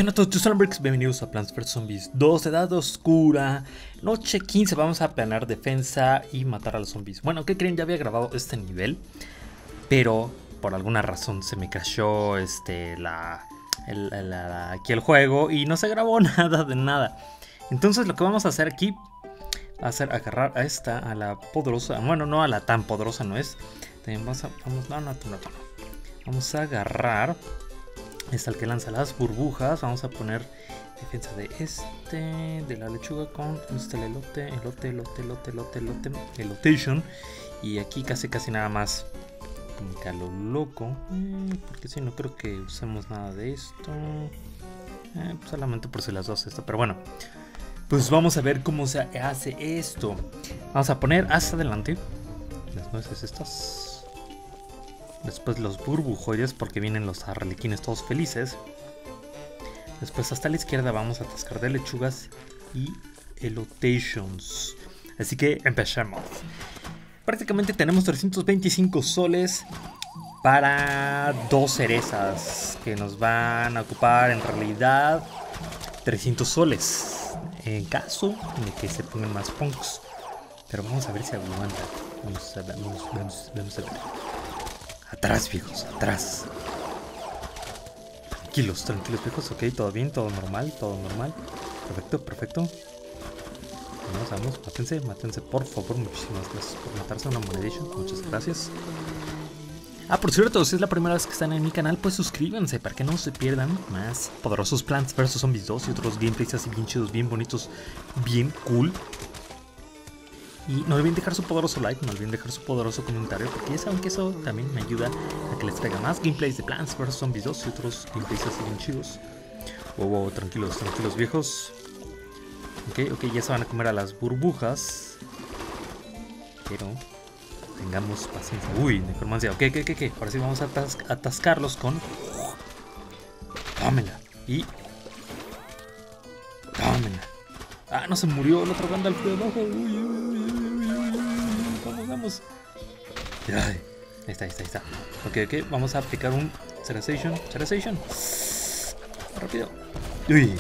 ¿Qué onda a todos? Yo soy Ambrix, bienvenidos a Plants vs Zombies 2, Edad Oscura, noche 15, vamos a planear defensa y matar a los zombies. Bueno, ¿qué creen? Ya había grabado este nivel, pero por alguna razón se me crashó aquí el juego y no se grabó nada de nada. Entonces lo que vamos a hacer aquí va a ser agarrar a esta, a la poderosa, bueno, no a la tan poderosa no es. También vamos a agarrar es el que lanza las burbujas. Vamos a poner defensa de la lechuga con elotation. Y aquí casi nada más como que a lo loco, porque si no creo que usemos nada de esto, solamente por si las dos esto. Pero bueno, pues vamos a ver cómo se hace esto. Vamos a poner hasta adelante las nueces estas. Después los burbujoides, porque vienen los arlequines todos felices. Después hasta la izquierda vamos a atascar de lechugas y elotations. Así que empecemos. Prácticamente tenemos 325 soles para 2 cerezas, que nos van a ocupar en realidad 300 soles. En caso de que se pongan más punks. Pero vamos a ver si aguanta. Vamos a ver. Atrás, viejos, atrás. Tranquilos, viejos. Ok, todo bien, todo normal. Perfecto. Vamos, mátense, por favor. Muchísimas gracias por matarse a una monedation. Muchas gracias. Por cierto, si es la primera vez que están en mi canal, pues suscríbanse para que no se pierdan más poderosos Plants vs Zombies 2 y otros gameplays así bien chidos, bien bonitos, bien cool. Y no olviden dejar su poderoso like, no olviden dejar su poderoso comentario, porque ya saben que eso también me ayuda a que les traiga más gameplays de Plants vs Zombies 2 y otros gameplays así bien chidos. Wow, tranquilos viejos. Ok, ya se van a comer a las burbujas. Pero tengamos paciencia. Uy, necromancia. Ok. Ahora sí vamos a atascarlos con... Dámela. Y... dámela. No se murió la otra banda al frío abajo. Vamos. Ay, ahí está. Ok, vamos a aplicar un Cerazation. Rápido. Uy.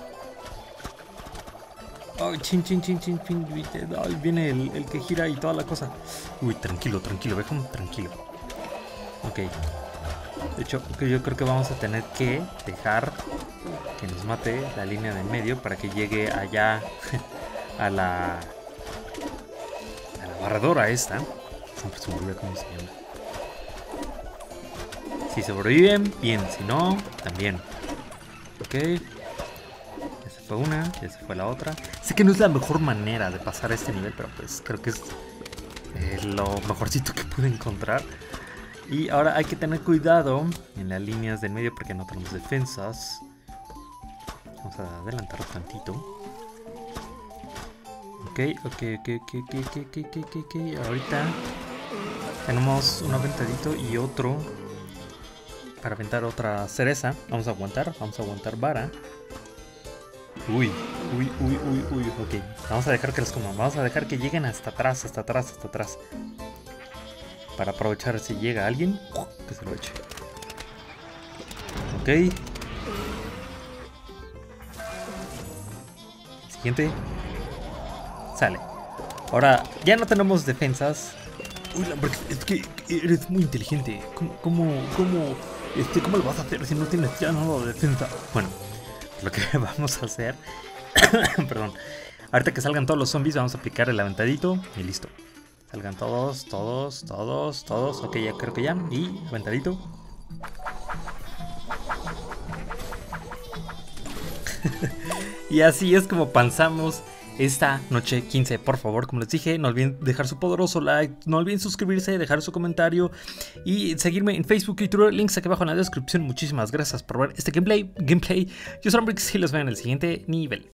Ay, chin. Ay, viene el que gira y toda la cosa. Uy, tranquilo, Beckham, tranquilo. Ok. De hecho, yo creo que vamos a tener que dejar que nos mate la línea de medio para que llegue allá a la barredora esta. Siempre se me olvida cómo se llama. Si sobreviven, bien. Si no, también. Ok. Ya se fue una, ya se fue la otra. Sé que no es la mejor manera de pasar este nivel, pero pues creo que es lo mejorcito que pude encontrar. Y ahora hay que tener cuidado en las líneas del medio porque no tenemos defensas. Vamos a adelantar tantito. Ok. Ahorita tenemos un aventadito y otro para aventar otra cereza. Vamos a aguantar vara. Uy. Ok, vamos a dejar que los coman. Vamos a dejar que lleguen hasta atrás. Para aprovechar si llega alguien, que se lo eche. Ok. Siguiente. Sale. Ahora, ya no tenemos defensas. Uy, Lambert, es que eres muy inteligente. ¿Cómo lo vas a hacer si no tienes ya nada de defensa? Bueno, lo que vamos a hacer... Perdón. Ahorita que salgan todos los zombies, vamos a aplicar el aventadito y listo. Salgan todos. Ok, ya creo que ya. Y aventadito. Y así es como pasamos esta noche 15. Por favor, como les dije, no olviden dejar su poderoso like, no olviden suscribirse, dejar su comentario y seguirme en Facebook y Twitter, links aquí abajo en la descripción. Muchísimas gracias por ver este gameplay. Yo soy Ambrix y los veo en el siguiente nivel.